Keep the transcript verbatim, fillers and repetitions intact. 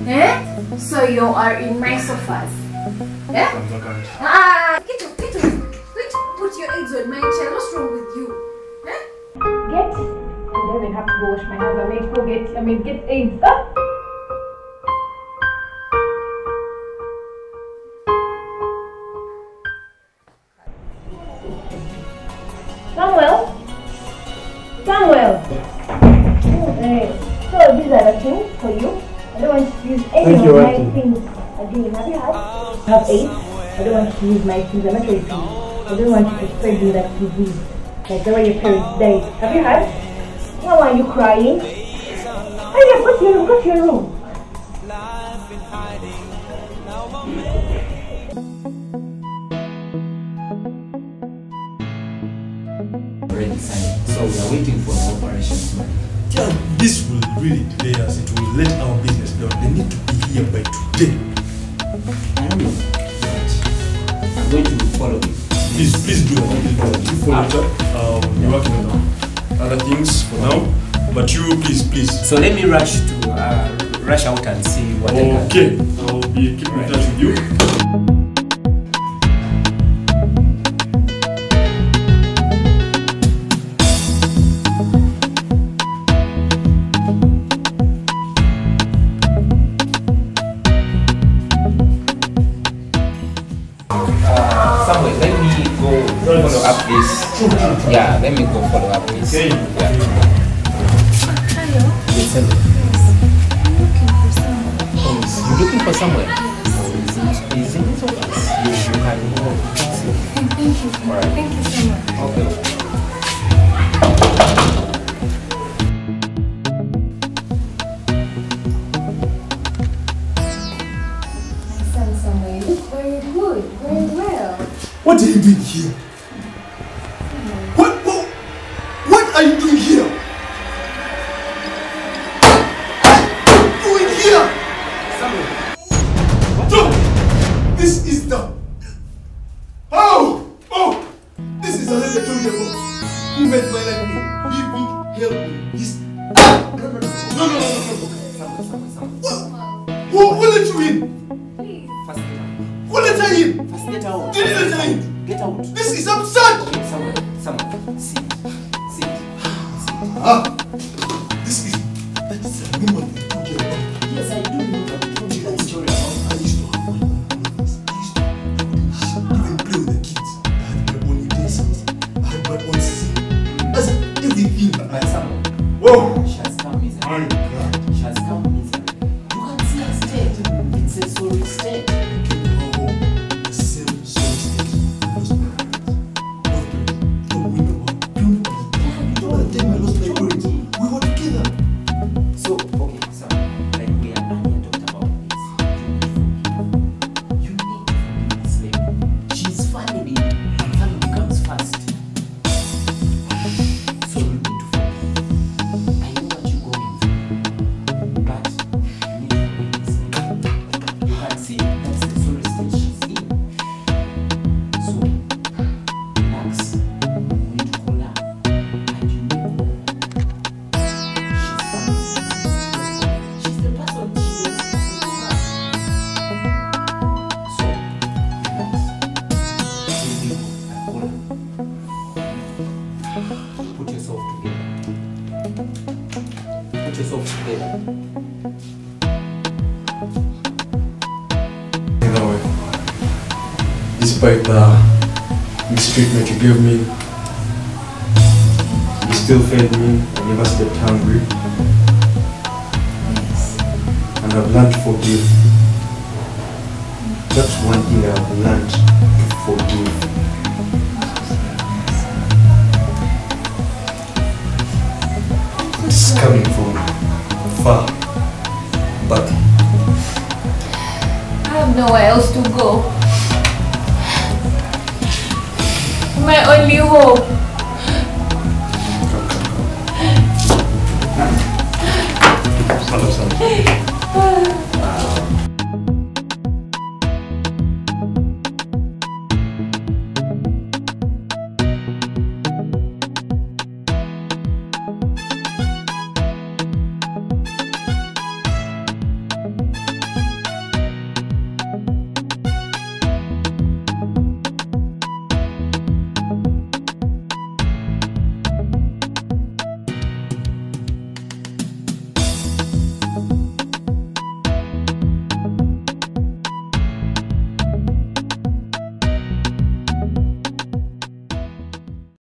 Eh? So you are in my sofas. Eh? Ah, get up, get up. Don't put your eggs on my chair. What's wrong with you? Eh? Get. I don't even have to go wash my hands. I made go get. I mean get eggs. Huh? Samuel? Samuel! Oh, hey. So these are the things for you. I don't want to use any Thank of my acting. things again. Have you had? I have eight. I don't want to use my things. I'm not raping you. I don't want you to spread me that disease. Like the way your parents died. Have you had? Why are you crying? Hurry up, go to your room, go to your room. Already signed, so we are waiting for the operations money. Yeah, this will really delay us. It will let our business down. They need to be here by today. I don't know, but I'm going to follow it. Please, please do it. You follow it up. Um, we're working on other things for now. But you, please, please. So let me rush to uh, rush out and see what okay. I can do. Okay, I'll be keeping in touch with you. Follow up this. Uh, yeah, let me go follow up this. Okay. Yeah. Hello? Yes, hello. Yes, I'm looking for someone. Oh, you're looking for somewhere? Oh, is in his office? You, you can go. Thank you. All right. Thank you so much. Okay. My son Samuel, you look very good, very well. What are you doing here? What, what, what are you doing here? What are you doing here? Samuel. What? This is the... Oh! Oh! This is the lady I told you about. Who made my life a living hell in this... No, no, no, no, no, no. Samuel, Samuel, Samuel. What? Who, who let you in? Please. First get out. Who let her in? First get out. Did you let her in? Get out. This is absurd! Okay, Samuel, Samuel, sit. Sit. Sit. Ah! This is... That is a woman you told you about. Yes, I do know that. I told you that story about. I used to have my own movies. I used to even play with the kids. I had my own utensils. I had my own scene. I said everything. But Samuel, Whoa! she has come miserable. My God. She has come miserable. You can see her state. It's a sorry state. I came to her home. The same soul state. I lost my parents. Both parents. No, we know what. You know what? Yeah, you You know the time I lost my parents. We were together. So, okay, so, like we are earlier talked about this, you need to forgive. You need to forgive this lady. She's family, and family comes first. So you need to forgive. I know what you're going through, but you need to forgive this lady. You can see that's the sorry state she's in. So, relax. I'm going to call her, and you need to go. She's the person she is. So, relax. Put yourself together. Put yourself together. Either way, despite the mistreatment you gave me, you still fed me. I never slept hungry. Yes. And I've learned to forgive. That's one thing I've learned to forgive. It's coming from far back. I have nowhere else to go. My only hope. Come, come, come. Stand up, stand up.